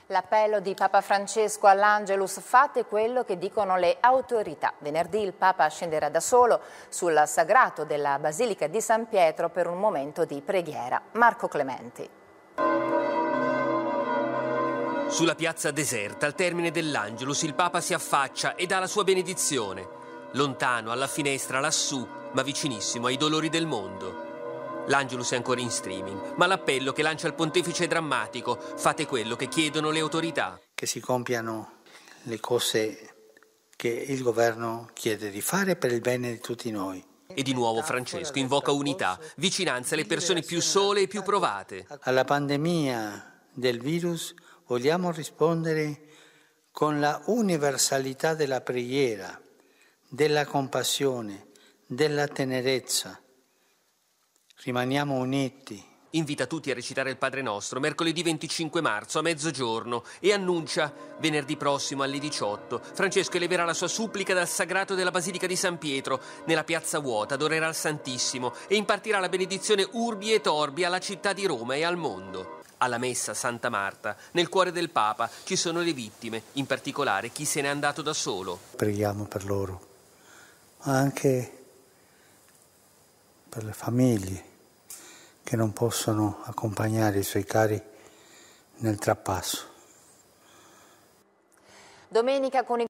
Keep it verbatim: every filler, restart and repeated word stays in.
L'appello di Papa Francesco all'Angelus: fate quello che dicono le autorità. Venerdì il Papa scenderà da solo sul sagrato della Basilica di San Pietro per un momento di preghiera. Marco Clementi. Sulla piazza deserta, al termine dell'Angelus, il Papa si affaccia e dà la sua benedizione. Lontano, alla finestra, lassù, ma vicinissimo ai dolori del mondo. L'Angelus è ancora in streaming, ma l'appello che lancia il pontefice è drammatico: fate quello che chiedono le autorità. Che si compiano le cose che il governo chiede di fare per il bene di tutti noi. E di nuovo Francesco invoca unità, vicinanza alle persone più sole e più provate. Alla pandemia del virus vogliamo rispondere con la universalità della preghiera, della compassione, della tenerezza. Rimaniamo uniti. Invita tutti a recitare il Padre Nostro mercoledì venticinque marzo a mezzogiorno e annuncia: venerdì prossimo alle diciotto Francesco eleverà la sua supplica dal sagrato della Basilica di San Pietro. Nella piazza vuota adorerà il Santissimo e impartirà la benedizione Urbi et Orbi alla città di Roma e al mondo. Alla messa Santa Marta, nel cuore del Papa, ci sono le vittime, in particolare chi se n'è andato da solo. Preghiamo per loro, ma anche per le famiglie che non possono accompagnare i suoi cari nel trapasso. Domenica con i